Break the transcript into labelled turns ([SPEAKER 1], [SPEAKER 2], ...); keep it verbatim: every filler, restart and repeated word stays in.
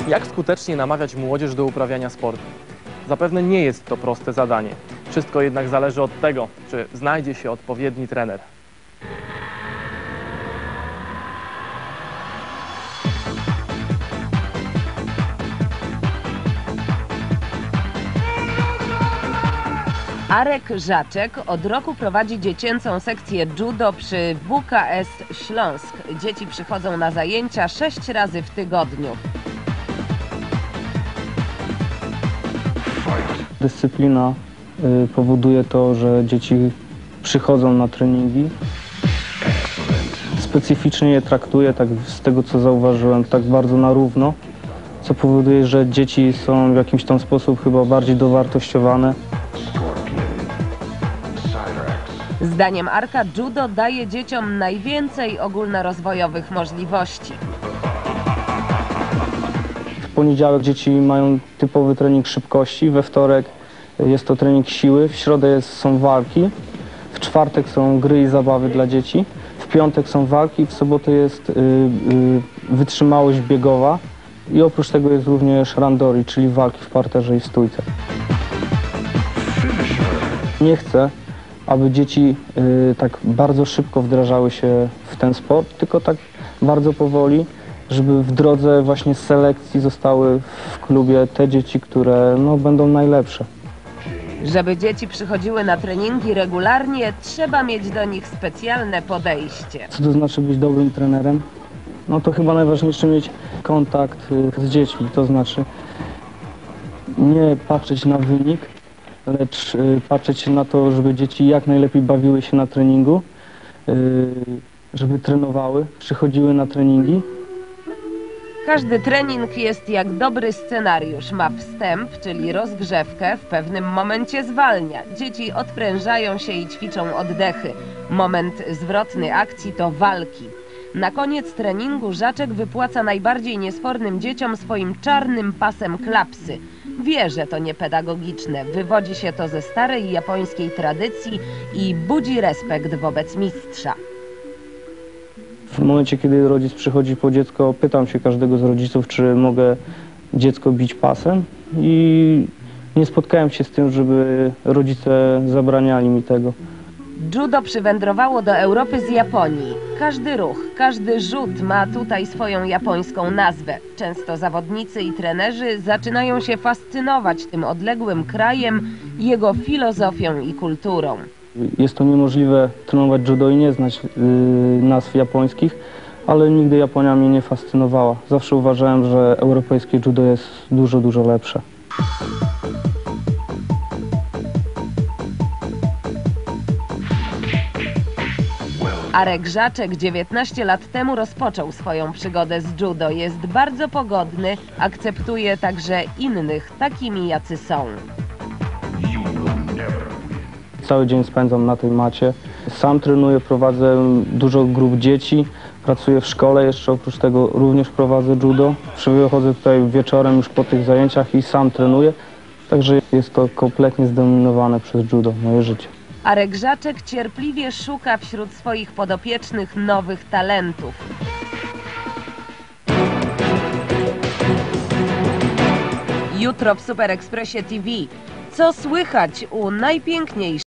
[SPEAKER 1] Jak skutecznie namawiać młodzież do uprawiania sportu? Zapewne nie jest to proste zadanie. Wszystko jednak zależy od tego, czy znajdzie się odpowiedni trener.
[SPEAKER 2] Arek Żaczek od roku prowadzi dziecięcą sekcję judo przy W K S Śląsk. Dzieci przychodzą na zajęcia sześć razy w tygodniu.
[SPEAKER 3] Dyscyplina y, powoduje to, że dzieci przychodzą na treningi. Specyficznie je traktuję, tak z tego co zauważyłem, tak bardzo na równo, co powoduje, że dzieci są w jakiś tam sposób chyba bardziej dowartościowane.
[SPEAKER 2] Zdaniem Arka judo daje dzieciom najwięcej ogólnorozwojowych możliwości.
[SPEAKER 3] W poniedziałek dzieci mają typowy trening szybkości, we wtorek jest to trening siły, w środę jest, są walki, w czwartek są gry i zabawy dla dzieci, w piątek są walki, w sobotę jest y, y, wytrzymałość biegowa i oprócz tego jest również randori, czyli walki w parterze i w stójce. Nie chcę, aby dzieci y, tak bardzo szybko wdrażały się w ten sport, tylko tak bardzo powoli, żeby w drodze właśnie selekcji zostały w klubie te dzieci, które no, będą najlepsze.
[SPEAKER 2] Żeby dzieci przychodziły na treningi regularnie, trzeba mieć do nich specjalne podejście.
[SPEAKER 3] Co to znaczy być dobrym trenerem? No to chyba najważniejsze mieć kontakt y, z dziećmi, to znaczy nie patrzeć na wynik, lecz y, patrzeć na to, żeby dzieci jak najlepiej bawiły się na treningu, y, żeby trenowały, przychodziły na treningi.
[SPEAKER 2] Każdy trening jest jak dobry scenariusz. Ma wstęp, czyli rozgrzewkę, w pewnym momencie zwalnia. Dzieci odprężają się i ćwiczą oddechy. Moment zwrotny akcji to walki. Na koniec treningu Żaczek wypłaca najbardziej niesfornym dzieciom swoim czarnym pasem klapsy. Wie, że to niepedagogiczne, wywodzi się to ze starej japońskiej tradycji i budzi respekt wobec mistrza.
[SPEAKER 3] W momencie, kiedy rodzic przychodzi po dziecko, pytam się każdego z rodziców, czy mogę dziecko bić pasem i nie spotkałem się z tym, żeby rodzice zabraniali mi tego.
[SPEAKER 2] Judo przywędrowało do Europy z Japonii. Każdy ruch, każdy rzut ma tutaj swoją japońską nazwę. Często zawodnicy i trenerzy zaczynają się fascynować tym odległym krajem, jego filozofią i kulturą.
[SPEAKER 3] Jest to niemożliwe trenować judo i nie znać yy, nazw japońskich, ale nigdy Japonia mnie nie fascynowała. Zawsze uważałem, że europejskie judo jest dużo, dużo lepsze.
[SPEAKER 2] Arek Żaczek dziewiętnaście lat temu rozpoczął swoją przygodę z judo. Jest bardzo pogodny, akceptuje także innych, takimi jacy są.
[SPEAKER 3] Cały dzień spędzam na tej macie. Sam trenuję, prowadzę dużo grup dzieci, pracuję w szkole, jeszcze oprócz tego również prowadzę judo. Przychodzę tutaj wieczorem już po tych zajęciach i sam trenuję, także jest to kompletnie zdominowane przez judo, moje życie.
[SPEAKER 2] Arek Żaczek cierpliwie szuka wśród swoich podopiecznych nowych talentów. Jutro w Super Expressie T V. Co słychać u najpiękniejszych